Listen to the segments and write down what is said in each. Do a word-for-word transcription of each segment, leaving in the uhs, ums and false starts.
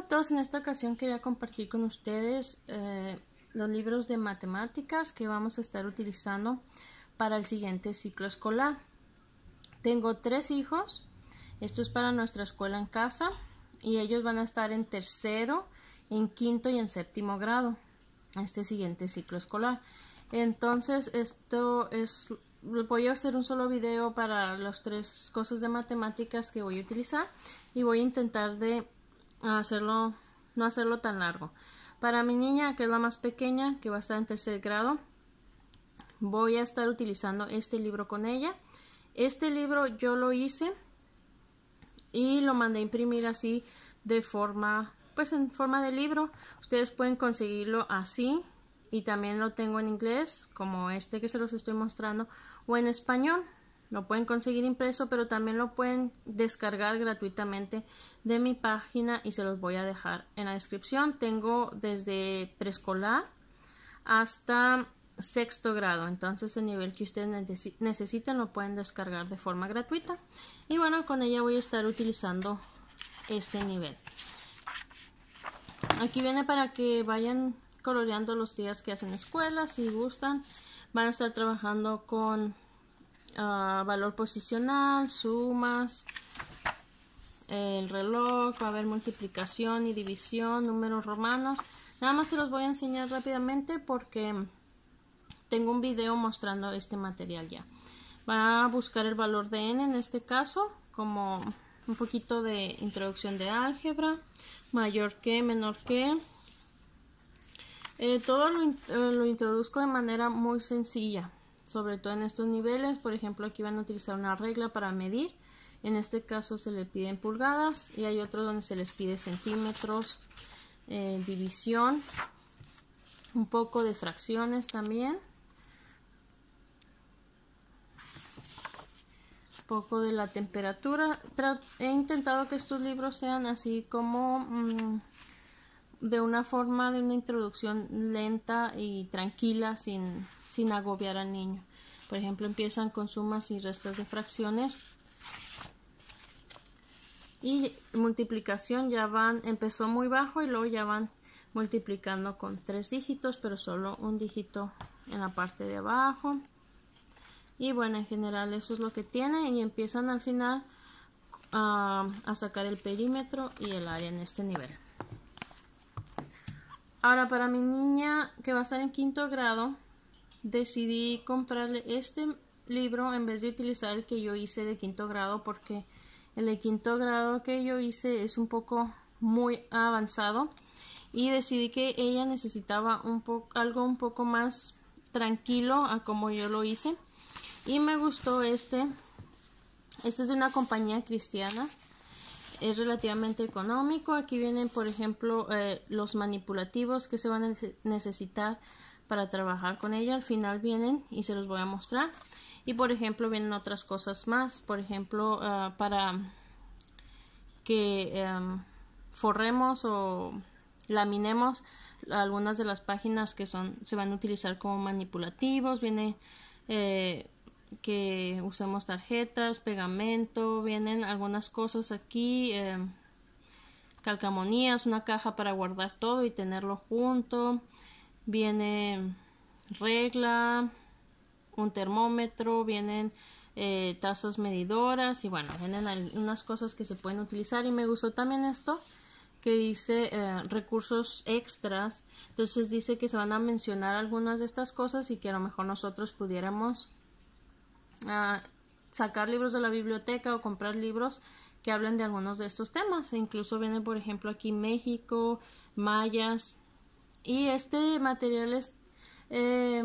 a todos, en esta ocasión quería compartir con ustedes eh, los libros de matemáticas que vamos a estar utilizando para el siguiente ciclo escolar. Tengo tres hijos, esto es para nuestra escuela en casa y ellos van a estar en tercero, en quinto y en séptimo grado este siguiente ciclo escolar. Entonces esto es, voy a hacer un solo video para las tres cosas de matemáticas que voy a utilizar y voy a intentar de hacerlo, no hacerlo tan largo. Para mi niña, que es la más pequeña, que va a estar en tercer grado, voy a estar utilizando este libro con ella. Este libro yo lo hice y lo mandé a imprimir así de forma, pues en forma de libro. Ustedes pueden conseguirlo así y también lo tengo en inglés, como este que se los estoy mostrando, o en español. Lo pueden conseguir impreso, pero también lo pueden descargar gratuitamente de mi página y se los voy a dejar en la descripción. Tengo desde preescolar hasta sexto grado, entonces el nivel que ustedes necesiten lo pueden descargar de forma gratuita. Y bueno, con ella voy a estar utilizando este nivel. Aquí viene para que vayan coloreando los días que hacen escuela. Si gustan, van a estar trabajando con Uh, valor posicional, sumas, el reloj, va a haber multiplicación y división, números romanos. Nada más se los voy a enseñar rápidamente porque tengo un video mostrando este material ya. Va a buscar el valor de n en este caso, como un poquito de introducción de álgebra, mayor que, menor que. Eh, todo lo, eh, lo introduzco de manera muy sencilla. Sobre todo en estos niveles. Por ejemplo, aquí van a utilizar una regla para medir. En este caso se le piden pulgadas y hay otros donde se les pide centímetros, eh, división, un poco de fracciones también, un poco de la temperatura. Tra- he intentado que estos libros sean así como mmm, de una forma de una introducción lenta y tranquila, sin, sin agobiar al niño. Por ejemplo, empiezan con sumas y restas de fracciones y multiplicación ya van, empezó muy bajo y luego ya van multiplicando con tres dígitos, pero solo un dígito en la parte de abajo. Y bueno, en general eso es lo que tiene y empiezan al final uh, a sacar el perímetro y el área en este nivel. Ahora, para mi niña que va a estar en quinto grado, decidí comprarle este libro en vez de utilizar el que yo hice de quinto grado, porque el de quinto grado que yo hice es un poco muy avanzado y decidí que ella necesitaba un poco, algo un poco más tranquilo a como yo lo hice, y me gustó este. Este es de una compañía cristiana. Es relativamente económico. Aquí vienen, por ejemplo, eh, los manipulativos que se van a necesitar para trabajar con ella. Al final vienen y se los voy a mostrar. Y por ejemplo vienen otras cosas más. Por ejemplo, uh, para que um, forremos o laminemos algunas de las páginas que son se van a utilizar como manipulativos. Viene eh, que usemos tarjetas, pegamento, vienen algunas cosas aquí, eh, calcamonías, una caja para guardar todo y tenerlo junto, viene regla, un termómetro, vienen eh, tazas medidoras y bueno, vienen unas cosas que se pueden utilizar. Y me gustó también esto que dice eh, recursos extras. Entonces dice que se van a mencionar algunas de estas cosas y que a lo mejor nosotros pudiéramos Uh, sacar libros de la biblioteca o comprar libros que hablen de algunos de estos temas. E incluso viene, por ejemplo, aquí México, mayas, y este material es eh,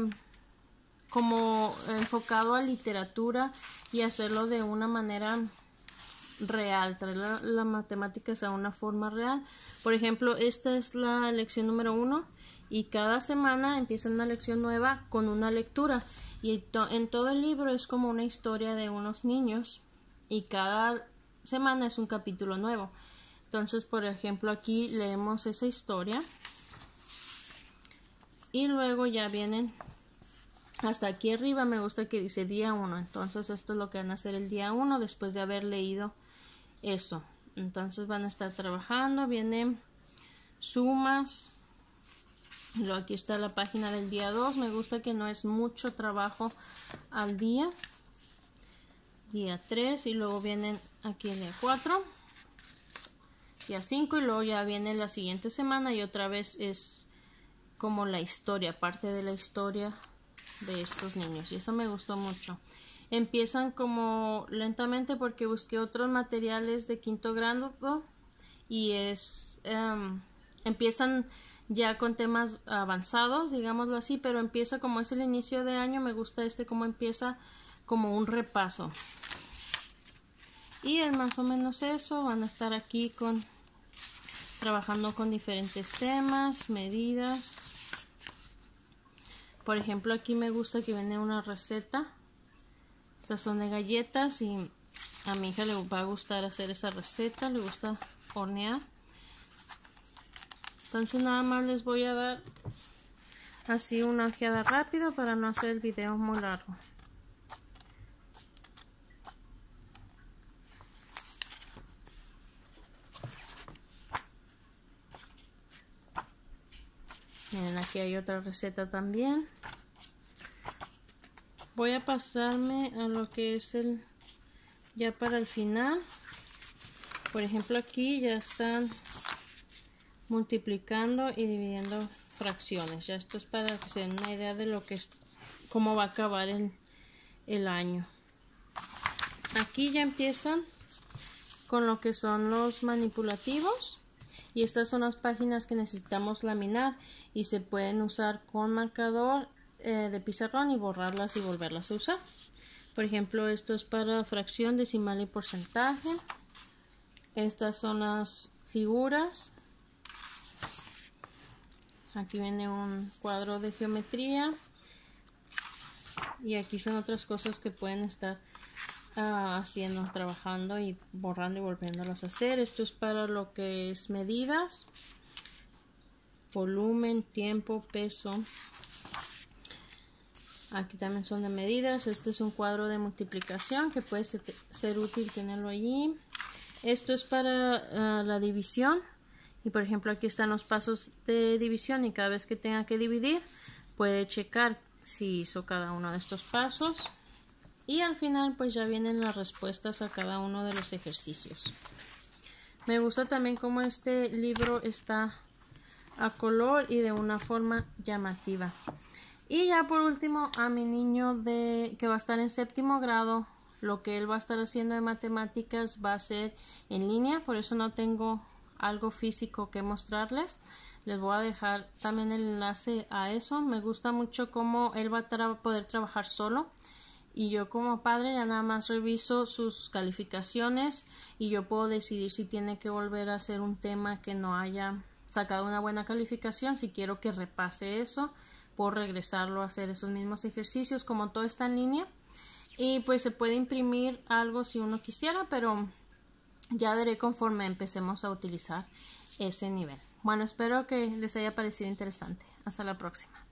como enfocado a literatura y hacerlo de una manera real, traer la, la matemáticas a una forma real. Por ejemplo, esta es la lección número uno y cada semana empieza una lección nueva con una lectura. Y en todo el libro es como una historia de unos niños y cada semana es un capítulo nuevo. Entonces, por ejemplo, aquí leemos esa historia y luego ya vienen hasta aquí arriba. Me gusta que dice día uno. Entonces esto es lo que van a hacer el día uno después de haber leído eso. Entonces van a estar trabajando. Viene sumas. Luego aquí está la página del día dos. Me gusta que no es mucho trabajo al día. Día tres y luego vienen aquí el día cuatro. Día cinco y luego ya viene la siguiente semana y otra vez es como la historia, parte de la historia de estos niños. Y eso me gustó mucho. Empiezan como lentamente porque busqué otros materiales de quinto grado y es um, empiezan ya con temas avanzados, digámoslo así, pero empieza como es el inicio de año. Me gusta este como empieza como un repaso. Y es más o menos eso. Van a estar aquí con trabajando con diferentes temas, medidas. Por ejemplo, aquí me gusta que viene una receta. Estas son de galletas y a mi hija le va a gustar hacer esa receta, le gusta hornear. Entonces nada más les voy a dar así una ojeada rápido para no hacer el video muy largo. Miren, aquí hay otra receta también. Voy a pasarme a lo que es el ya para el final. Por ejemplo, aquí ya están multiplicando y dividiendo fracciones. Ya esto es para que se den una idea de lo que es, cómo va a acabar el, el año. Aquí ya empiezan con lo que son los manipulativos. Y estas son las páginas que necesitamos laminar y se pueden usar con marcador eh, de pizarrón y borrarlas y volverlas a usar. Por ejemplo, esto es para fracción, decimal y porcentaje. Estas son las figuras. Aquí viene un cuadro de geometría. Y aquí son otras cosas que pueden estar uh, haciendo, trabajando y borrando y volviéndolas a hacer. Esto es para lo que es medidas, volumen, tiempo, peso. Aquí también son de medidas. Este es un cuadro de multiplicación que puede ser, ser útil tenerlo allí. Esto es para uh, la división. Y por ejemplo aquí están los pasos de división y cada vez que tenga que dividir puede checar si hizo cada uno de estos pasos. Y al final pues ya vienen las respuestas a cada uno de los ejercicios. Me gusta también cómo este libro está a color y de una forma llamativa. Y ya por último a mi niño de que va a estar en séptimo grado, lo que él va a estar haciendo de matemáticas va a ser en línea, por eso no tengo algo físico que mostrarles. Les voy a dejar también el enlace a eso. Me gusta mucho cómo él va a tra- poder trabajar solo y yo como padre ya nada más reviso sus calificaciones y yo puedo decidir si tiene que volver a hacer un tema que no haya sacado una buena calificación. Si quiero que repase eso, puedo regresarlo a hacer esos mismos ejercicios. Como todo está en línea y pues se puede imprimir algo si uno quisiera, pero ya veré conforme empecemos a utilizar ese nivel. Bueno, espero que les haya parecido interesante. Hasta la próxima.